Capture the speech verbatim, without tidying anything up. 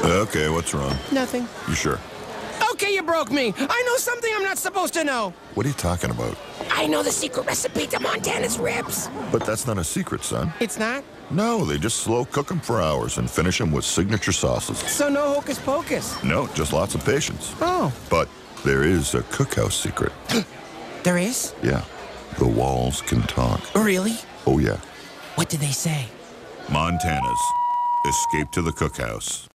Okay, what's wrong? Nothing. You sure? Okay, you broke me. I know something I'm not supposed to know. What are you talking about? I know the secret recipe to Montana's ribs. But that's not a secret, son. It's not? No, they just slow cook them for hours and finish them with signature sauces. So no hocus pocus? No, just lots of patience. Oh. But there is a cookhouse secret. There is? Yeah. The walls can talk. Really? Oh, yeah. What do they say? Montana's Escape to the Cookhouse.